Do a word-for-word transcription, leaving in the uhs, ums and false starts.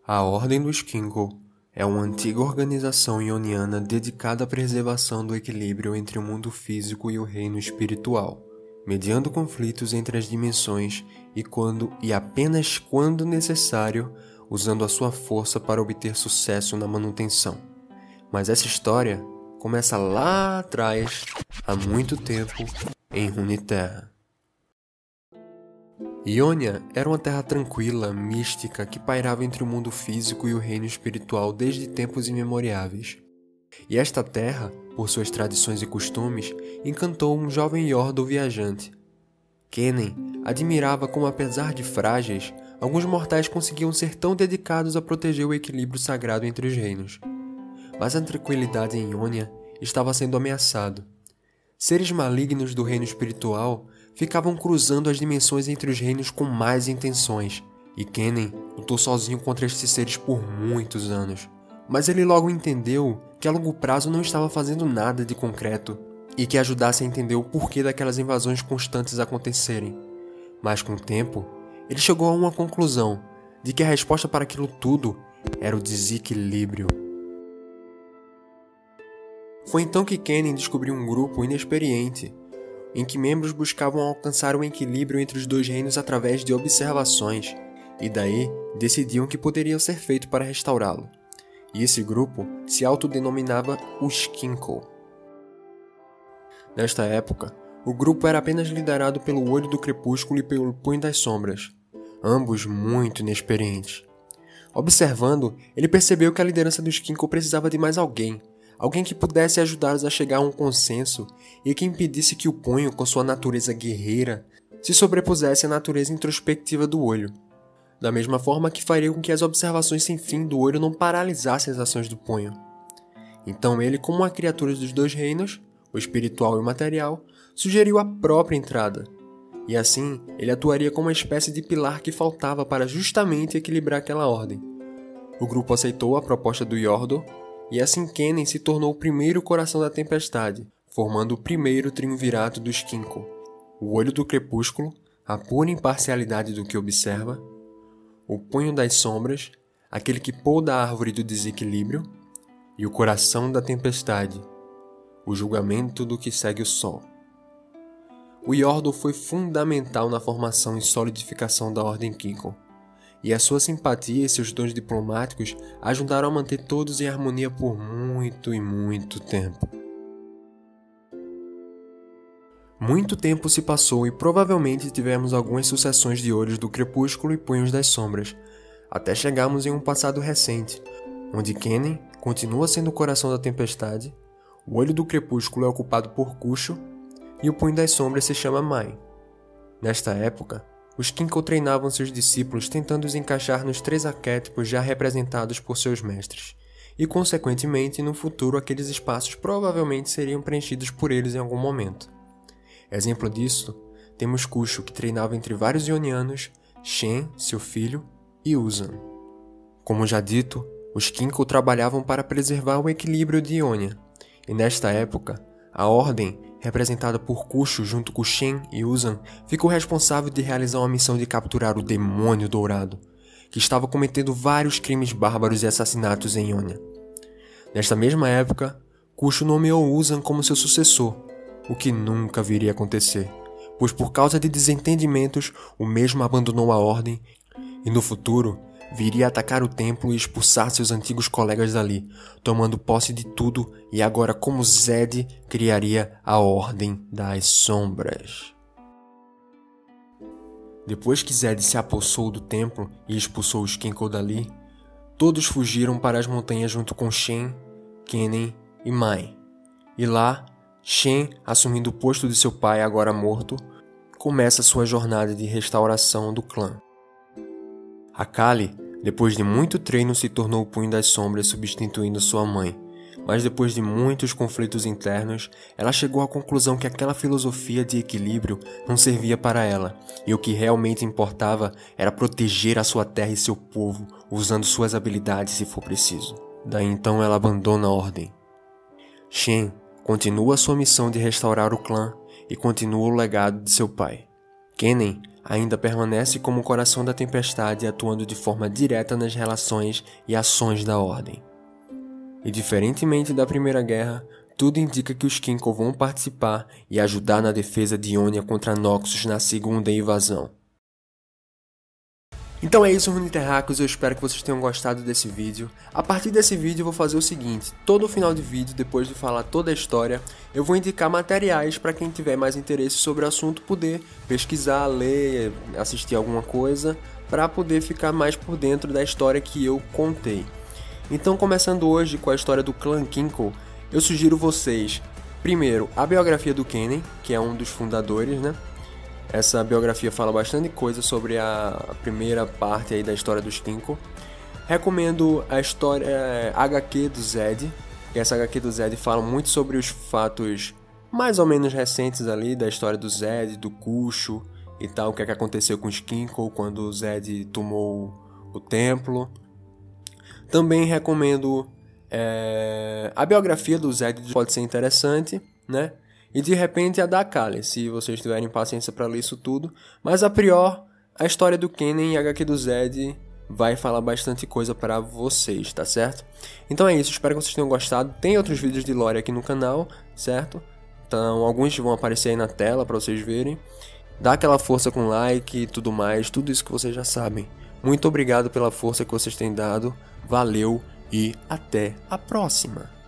A Ordem dos Kinko é uma antiga organização ioniana dedicada à preservação do equilíbrio entre o mundo físico e o reino espiritual, mediando conflitos entre as dimensões e quando e apenas quando necessário, usando a sua força para obter sucesso na manutenção. Mas essa história começa lá atrás, há muito tempo, em Runeterra. Ionia era uma terra tranquila, mística, que pairava entre o mundo físico e o reino espiritual desde tempos imemoriáveis. E esta terra, por suas tradições e costumes, encantou um jovem Yordle viajante. Kennen admirava como, apesar de frágeis, alguns mortais conseguiam ser tão dedicados a proteger o equilíbrio sagrado entre os reinos. Mas a tranquilidade em Ionia estava sendo ameaçado. Seres malignos do reino espiritual ficavam cruzando as dimensões entre os reinos com más intenções, e Kennen lutou sozinho contra estes seres por muitos anos. Mas ele logo entendeu que a longo prazo não estava fazendo nada de concreto, e que ajudasse a entender o porquê daquelas invasões constantes acontecerem. Mas com o tempo, ele chegou a uma conclusão, de que a resposta para aquilo tudo era o desequilíbrio. Foi então que Kennen descobriu um grupo inexperiente, em que membros buscavam alcançar um equilíbrio entre os dois reinos através de observações, e daí decidiam o que poderia ser feito para restaurá-lo. E esse grupo se autodenominava os Kinko. Nesta época, o grupo era apenas liderado pelo Olho do Crepúsculo e pelo Punho das Sombras, ambos muito inexperientes. Observando, ele percebeu que a liderança dos Kinko precisava de mais alguém, alguém que pudesse ajudá-los a chegar a um consenso e que impedisse que o Punho, com sua natureza guerreira, se sobrepusesse à natureza introspectiva do Olho, da mesma forma que faria com que as observações sem fim do Olho não paralisassem as ações do Punho. Então ele, como uma criatura dos dois reinos, o espiritual e o material, sugeriu a própria entrada, e assim ele atuaria como uma espécie de pilar que faltava para justamente equilibrar aquela ordem. O grupo aceitou a proposta do Yordle, e assim Kennen se tornou o primeiro coração da tempestade, formando o primeiro triunvirato dos Kinko: o Olho do Crepúsculo, a pura imparcialidade do que observa, o Punho das Sombras, aquele que poda a árvore do desequilíbrio, e o Coração da Tempestade, o julgamento do que segue o Sol. O Yordle foi fundamental na formação e solidificação da Ordem Kinko, e a sua simpatia e seus dons diplomáticos ajudaram a manter todos em harmonia por muito e muito tempo. Muito tempo se passou e provavelmente tivemos algumas sucessões de Olhos do Crepúsculo e Punhos das Sombras, até chegarmos em um passado recente, onde Kennen continua sendo o Coração da Tempestade, o Olho do Crepúsculo é ocupado por Kusho e o Punho das Sombras se chama Mai. Nesta época, os Kinko treinavam seus discípulos tentando os encaixar nos três arquétipos já representados por seus mestres, e consequentemente no futuro aqueles espaços provavelmente seriam preenchidos por eles em algum momento. Exemplo disso, temos Kusho, que treinava entre vários ionianos, Shen, seu filho, e Uzan. Como já dito, os Kinko trabalhavam para preservar o equilíbrio de Ionia, e nesta época, a Ordem, representada por Kusho junto com Shen e Uzan, ficou responsável de realizar uma missão de capturar o Demônio Dourado, que estava cometendo vários crimes bárbaros e assassinatos em Ionia. Nesta mesma época, Kusho nomeou Uzan como seu sucessor, o que nunca viria a acontecer, pois por causa de desentendimentos, o mesmo abandonou a Ordem e no futuro viria a atacar o templo e expulsar seus antigos colegas dali, tomando posse de tudo, e agora como Zed criaria a Ordem das Sombras. Depois que Zed se apossou do templo e expulsou os Kinko dali, todos fugiram para as montanhas junto com Shen, Kennen e Mai. E lá, Shen, assumindo o posto de seu pai agora morto, começa sua jornada de restauração do clã. Akali, depois de muito treino, se tornou o Punho das Sombras, substituindo sua mãe, mas depois de muitos conflitos internos, ela chegou à conclusão que aquela filosofia de equilíbrio não servia para ela, e o que realmente importava era proteger a sua terra e seu povo, usando suas habilidades se for preciso. Daí então ela abandona a Ordem. Shen continua sua missão de restaurar o clã e continua o legado de seu pai. Kennen ainda permanece como o coração da tempestade, atuando de forma direta nas relações e ações da Ordem. E diferentemente da Primeira Guerra, tudo indica que os Kinkou vão participar e ajudar na defesa de Ionia contra Noxus na segunda invasão. Então é isso, Runeterráqueos, eu espero que vocês tenham gostado desse vídeo. A partir desse vídeo eu vou fazer o seguinte: todo final de vídeo, depois de falar toda a história, eu vou indicar materiais para quem tiver mais interesse sobre o assunto poder pesquisar, ler, assistir alguma coisa, para poder ficar mais por dentro da história que eu contei. Então, começando hoje com a história do clã Kinkou, eu sugiro vocês, primeiro, a biografia do Kennen, que é um dos fundadores, né? Essa biografia fala bastante coisa sobre a primeira parte aí da história dos Kinkou. Recomendo a história é, H Q do Zed, e essa H Q do Zed fala muito sobre os fatos mais ou menos recentes ali da história do Zed, do Kusho e tal, o que, é que aconteceu com os Kinkou quando o Zed tomou o templo. Também recomendo é, a biografia do Zed, pode ser interessante, né? E de repente a da Akali, se vocês tiverem paciência para ler isso tudo. Mas a prior, a história do Kennen e a H Q do Zed vai falar bastante coisa para vocês, tá certo? Então é isso, espero que vocês tenham gostado. Tem outros vídeos de lore aqui no canal, certo? Então alguns vão aparecer aí na tela para vocês verem. Dá aquela força com like e tudo mais, tudo isso que vocês já sabem. Muito obrigado pela força que vocês têm dado, valeu e até a próxima!